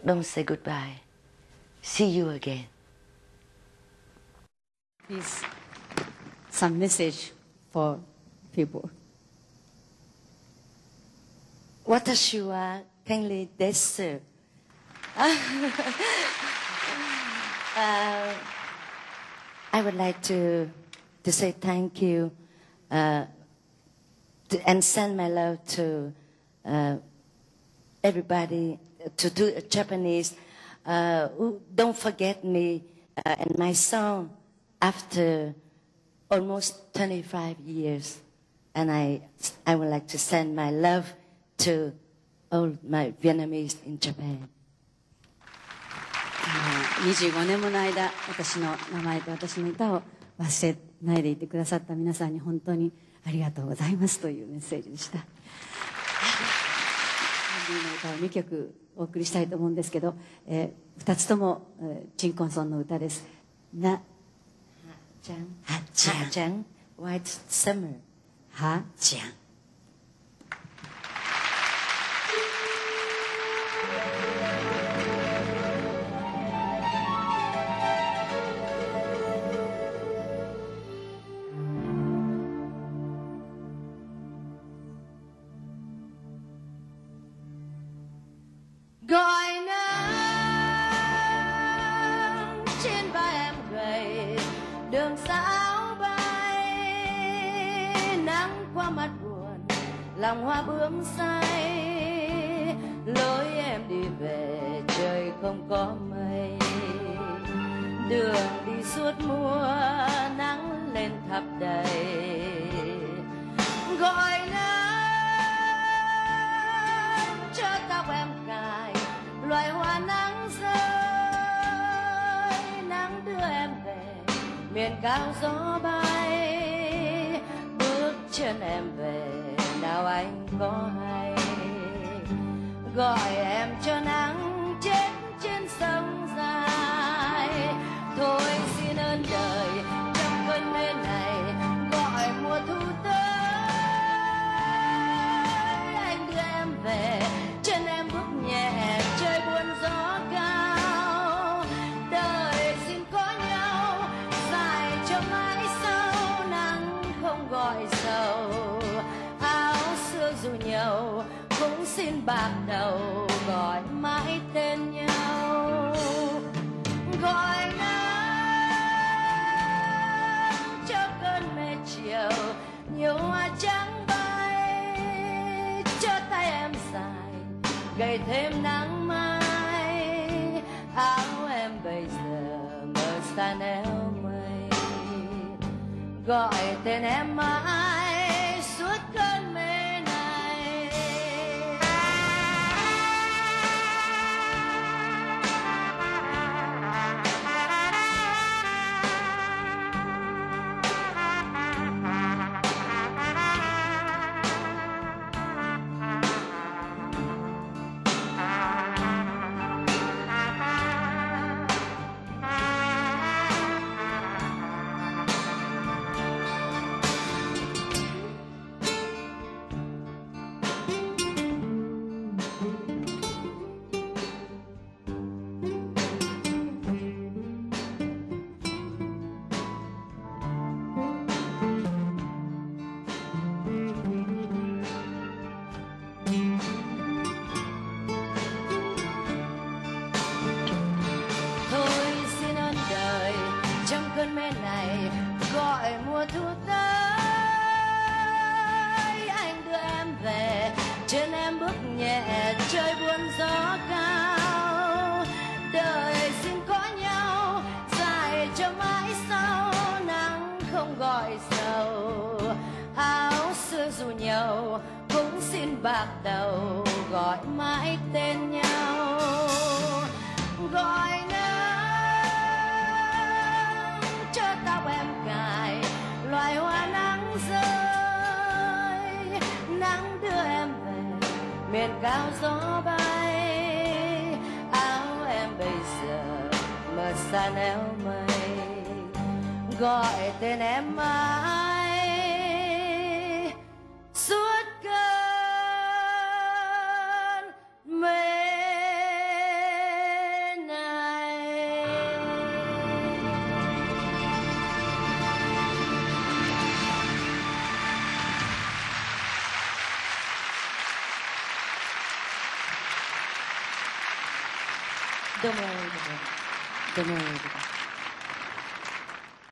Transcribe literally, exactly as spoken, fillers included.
don't say goodbye. See you again. Please, some message for people. 私は kindly です。uh, I would like to to say thank you uh, to, and send my love to uh, everybody, to, to Japanese uh, who don't forget me uh, and my song after almost twenty-five years. And I, I would like to send my love to all my Vietnamese in Japan. にじゅうごねんもの間、私の名前と私の歌を忘れないでいてくださった皆さんに本当にありがとうございますというメッセージでした。ハンディの歌をにきょくお送りしたいと思うんですけど、えー、ふたつとも、えー、チンコンソンの歌です。な、はちゃん、はちゃん、はちゃん、White Summer、 はちゃん。 Gọi nắng trên vai em gầy, đường xa áo bay, nắng qua mặt buồn, lòng hoa bướm say, lối em đi về trời không có mây, đường đi suốt mùa nắng lên thắp đầy. Gọi nắng cho tóc em cài loài hoa nắng rơi, nắng đưa em về miền cao gió bay, bước chân em về nào anh có hay. Gọi em cho nắng chết trên sông dài, thôi xin ơn đời trong cơn mê này, gọi mùa thu tới anh đưa em về, chân em bước nhẹ trời buồn gió cao. Đời xin có nhau dài cho mãi sau, nắng không gọi sầu, áo xưa dù nhầu cũng xin bạc đầu, gọi mãi tên nhau. Gọi nắng cho cơn mê chiều, nhiều hoa trắng bay, cho tay em dài gầy thêm nắng mai, áo em bây giờ mờ xa neo mây, gọi tên em mãi suốt cơn mê này. Cơn mê này gọi mùa thu tới, anh đưa em về, trên em bước nhẹ trời buồn gió cao. Đời xin có nhau dài cho mãi sau, nắng không gọi sầu, áo xưa dù nhầu cũng xin bạc đầu, gọi mãi tên nhau. Gọi tóc em cài loài hoa nắng rơi, nắng đưa em về miền cao gió bay, áo em bây giờ mờ xa neo mây, gọi tên em mãi suốt cơn mê Don't worry about it. Don't worry about it.